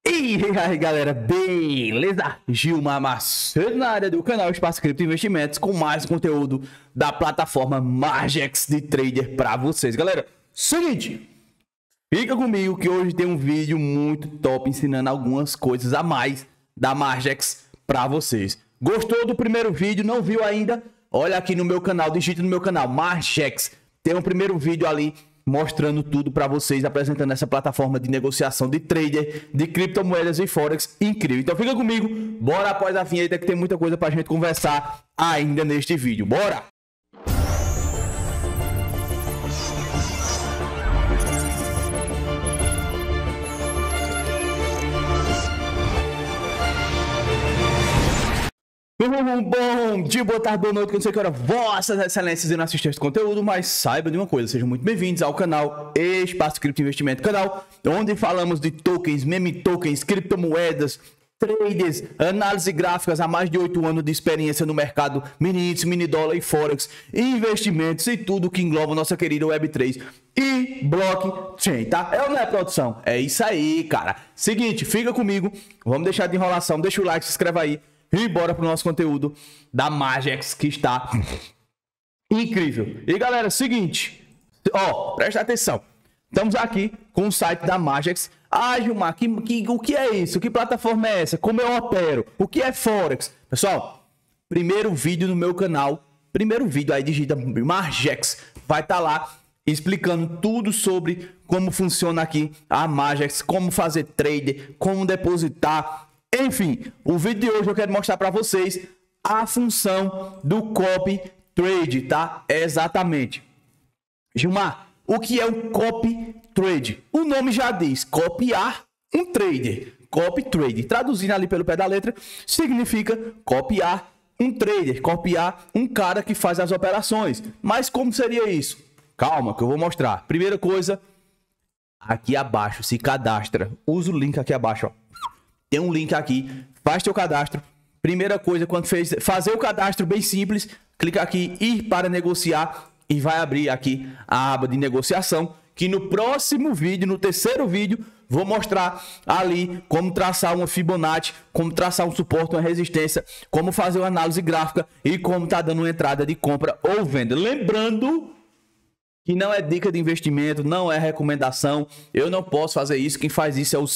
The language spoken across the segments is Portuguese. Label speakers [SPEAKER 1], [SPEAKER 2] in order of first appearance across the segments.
[SPEAKER 1] E aí galera, beleza? Gilmar Macedo na área do canal Espaço Cripto Investimentos com mais conteúdo da plataforma Margex de Trader para vocês. Galera, seguinte, fica comigo que hoje tem um vídeo muito top ensinando algumas coisas a mais da Margex para vocês. Gostou do primeiro vídeo? Não viu ainda? Olha aqui no meu canal, digita no meu canal Margex. Tem um primeiro vídeo ali mostrando tudo para vocês, apresentando essa plataforma de negociação de trader, de criptomoedas e forex incrível. Então fica comigo, bora após a vinheta que tem muita coisa para a gente conversar ainda neste vídeo. Bora! Bom dia, boa tarde, boa noite, que eu não sei que hora vossas excelências irão assistir este conteúdo, mas saiba de uma coisa, sejam muito bem-vindos ao canal Espaço Cripto Investimento, canal onde falamos de tokens, meme tokens, criptomoedas, traders, análise gráficas, há mais de 8 anos de experiência no mercado mini índice, mini dólar e forex, investimentos e tudo que engloba nossa querida Web3 e blockchain, tá? É ou não é, produção? É isso aí, cara. Seguinte, fica comigo, vamos deixar de enrolação, deixa o like, se inscreva aí. E bora pro nosso conteúdo da Margex, que está incrível. E galera, seguinte, ó, presta atenção. Estamos aqui com o site da Margex. Ah, Gilmar, o que é isso? Que plataforma é essa? Como eu opero? O que é Forex? Pessoal, primeiro vídeo no meu canal. Primeiro vídeo aí, digita Margex. Vai estar lá explicando tudo sobre como funciona aqui a Margex, como fazer trader, como depositar. Enfim, o vídeo de hoje eu quero mostrar para vocês a função do copy trade, tá? Exatamente. Gilmar, o que é o copy trade? O nome já diz, copiar um trader. Copy trade, traduzindo ali pelo pé da letra, significa copiar um trader, copiar um cara que faz as operações. Mas como seria isso? Calma que eu vou mostrar. Primeira coisa, aqui abaixo, se cadastra. Usa o link aqui abaixo, ó. Tem um link aqui, faz teu cadastro. Primeira coisa, quando fazer o cadastro bem simples, clica aqui, ir para negociar e vai abrir aqui a aba de negociação, que no próximo vídeo, no terceiro vídeo, vou mostrar ali como traçar uma Fibonacci, como traçar um suporte, uma resistência, como fazer uma análise gráfica e como tá dando uma entrada de compra ou venda. Lembrando que não é dica de investimento, não é recomendação, eu não posso fazer isso, quem faz isso é o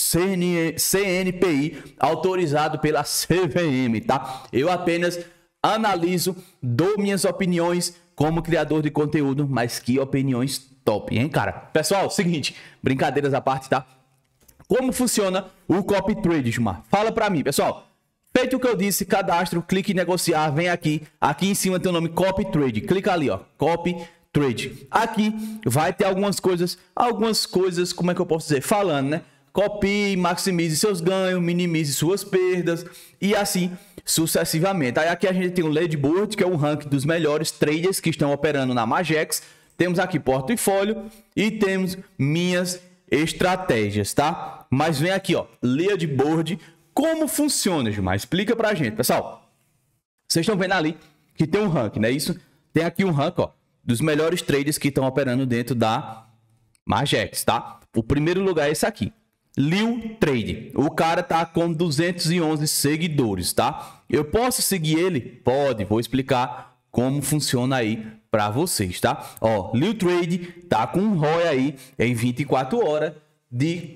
[SPEAKER 1] CNPI, autorizado pela CVM, tá? Eu apenas analiso, dou minhas opiniões como criador de conteúdo, mas que opiniões top, hein, cara? Pessoal, seguinte, brincadeiras à parte, tá? Como funciona o copy trade, Gilmar? Fala pra mim, pessoal. Feito o que eu disse, cadastro, clique em negociar, vem aqui em cima tem o nome copy trade, clica ali, ó, copy trade. Aqui vai ter algumas coisas, como é que eu posso dizer? Falando, né? Copie, maximize seus ganhos, minimize suas perdas e assim sucessivamente. Aí aqui a gente tem o leaderboard, que é o ranking dos melhores traders que estão operando na Margex. Temos aqui portfólio e temos minhas estratégias, tá? Mas vem aqui, ó, leaderboard. Como funciona, Gilmar? Explica pra gente, pessoal. Vocês estão vendo ali que tem um ranking, não é isso? Tem aqui um ranking, ó, dos melhores traders que estão operando dentro da Margex, tá? O primeiro lugar é esse aqui, Lil Trade. O cara tá com 211 seguidores, tá? Eu posso seguir ele? Pode, vou explicar como funciona aí para vocês, tá? Ó, Lil Trade tá com um ROI aí em 24 horas de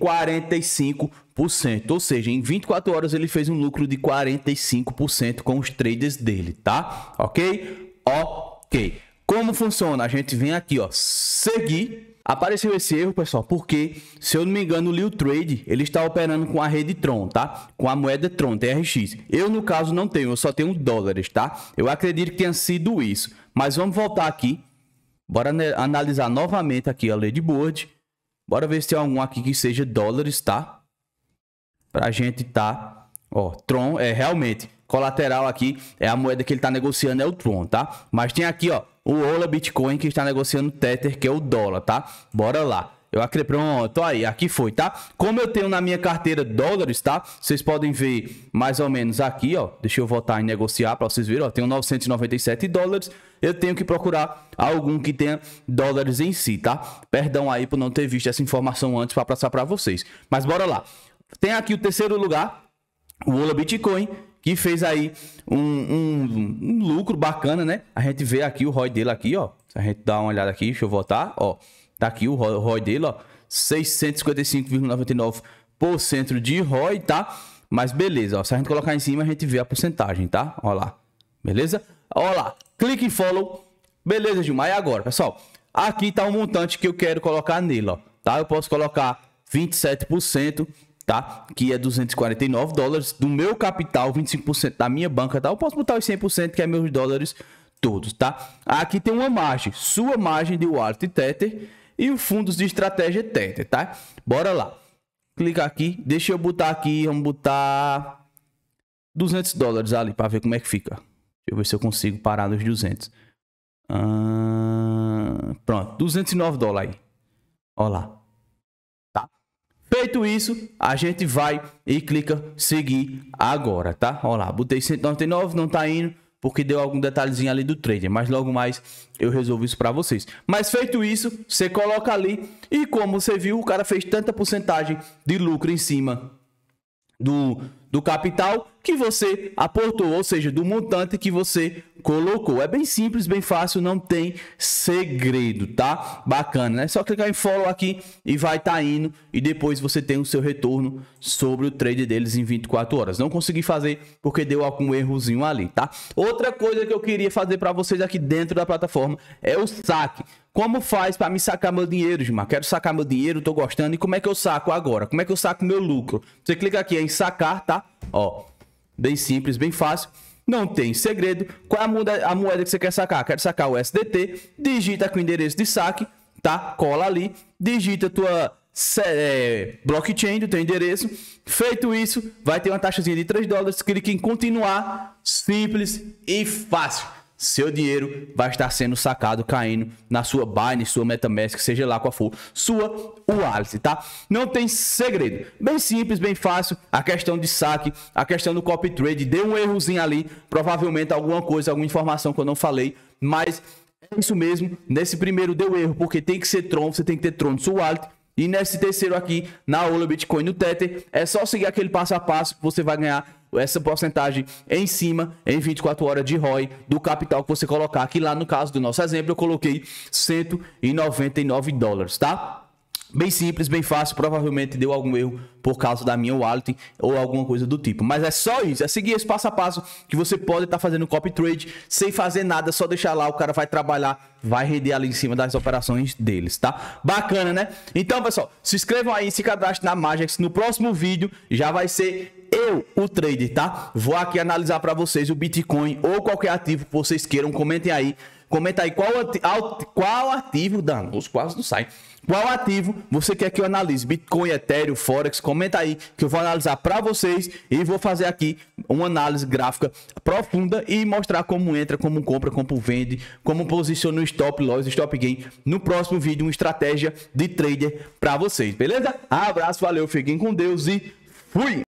[SPEAKER 1] 45%, ou seja, em 24 horas ele fez um lucro de 45% com os traders dele, tá? Ok? Ok. Como funciona? A gente vem aqui, ó, seguir. Apareceu esse erro, pessoal, porque, se eu não me engano, o Lil Trade, ele está operando com a rede Tron, tá? Com a moeda Tron, TRX. Eu, no caso, não tenho, eu só tenho dólares, tá? Eu acredito que tenha sido isso. Mas vamos voltar aqui. Bora analisar novamente aqui a leaderboard. Bora ver se tem algum aqui que seja dólares, tá? Pra gente tá... Ó, Tron, realmente, colateral aqui é a moeda que ele tá negociando, é o Tron, tá? Mas tem aqui, ó, o Ola Bitcoin que está negociando Tether, que é o dólar, tá? Bora lá. Eu acredito, pronto, aí, aqui foi, tá? Como eu tenho na minha carteira dólares, tá? Vocês podem ver mais ou menos aqui, ó. Deixa eu voltar em negociar para vocês verem, ó. Tenho 997 dólares. Eu tenho que procurar algum que tenha dólares em si, tá? Perdão aí por não ter visto essa informação antes para passar para vocês. Mas bora lá. tem aqui o terceiro lugar, o Ola Bitcoin, que fez aí um lucro bacana, né? A gente vê aqui o ROI dele aqui, ó. Se a gente dá uma olhada aqui, deixa eu voltar, ó. Tá aqui o ROI dele, ó. 655,99% de ROI, tá? Mas beleza, ó. Se a gente colocar em cima, a gente vê a porcentagem, tá? Ó lá. Beleza? Ó lá. Clique em follow. Beleza, Gilmar. E agora, pessoal? Aqui tá o montante que eu quero colocar nele, ó. Tá? Eu posso colocar 27%. Tá? Que é $249 do meu capital, 25% da minha banca, tá? Eu posso botar os 100% que é meus dólares todos, tá? Aqui tem uma margem, sua margem de Wallet Tether e os fundos de estratégia Tether, tá? Bora lá. Clica aqui, deixa eu botar aqui, vamos botar $200 ali para ver como é que fica. Deixa eu ver se eu consigo parar nos 200. Pronto, $209 aí. Ó lá. Feito isso, a gente vai e clica seguir agora, tá? Olha lá, botei 199, não tá indo porque deu algum detalhezinho ali do trader, mas logo mais eu resolvo isso para vocês. Mas feito isso, você coloca ali e como você viu, o cara fez tanta porcentagem de lucro em cima do capital que você aportou, ou seja, do montante que você colocou. É bem simples, bem fácil, não tem segredo, tá? Bacana, né? Só clicar em follow aqui e vai estar indo e depois você tem o seu retorno sobre o trade deles em 24 horas. Não consegui fazer porque deu algum errozinho ali, tá? Outra coisa que eu queria fazer para vocês aqui dentro da plataforma é o saque. Como faz para me sacar meu dinheiro, Gilmar? Quero sacar meu dinheiro, tô gostando. E como é que eu saco agora? Como é que eu saco meu lucro? Você clica aqui em sacar, tá? Ó, bem simples, bem fácil. Não tem segredo. Qual é a moeda que você quer sacar? Quero sacar o SDT. Digita aqui o endereço de saque, tá? Cola ali. Digita tua blockchain do teu endereço. Feito isso, vai ter uma taxazinha de $3. Clique em continuar. Simples e fácil. Seu dinheiro vai estar sendo sacado, caindo na sua Binance, sua MetaMask, seja lá qual for, sua wallet, tá? Não tem segredo. Bem simples, bem fácil. A questão de saque, a questão do copy trade, deu um errozinho ali, provavelmente alguma coisa, alguma informação que eu não falei, mas é isso mesmo. Nesse primeiro deu erro, porque tem que ser Tron, você tem que ter Tron no seu wallet. E nesse terceiro aqui, na Ola Bitcoin no Tether, é só seguir aquele passo a passo que você vai ganhar essa porcentagem em cima, em 24 horas de ROI do capital que você colocar. Aqui lá no caso do nosso exemplo, eu coloquei $199, tá? Bem simples, bem fácil, provavelmente deu algum erro por causa da minha wallet ou alguma coisa do tipo. Mas é só isso, é seguir esse passo a passo que você pode estar fazendo copy trade sem fazer nada, só deixar lá, o cara vai trabalhar, vai render ali em cima das operações deles, tá? Bacana, né? Então, pessoal, se inscrevam aí, se cadastrem na Magic, no próximo vídeo já vai ser eu, o trader, tá? Vou aqui analisar para vocês o Bitcoin ou qualquer ativo que vocês queiram, comentem aí. Comenta aí qual ativo, danos, quase não sai. Qual ativo você quer que eu analise? Bitcoin, Ethereum, Forex? Comenta aí que eu vou analisar para vocês e vou fazer aqui uma análise gráfica profunda e mostrar como entra, como compra, como vende, como posiciona o stop loss, stop gain no próximo vídeo, uma estratégia de trader para vocês, beleza? Abraço, valeu, fiquem com Deus e fui!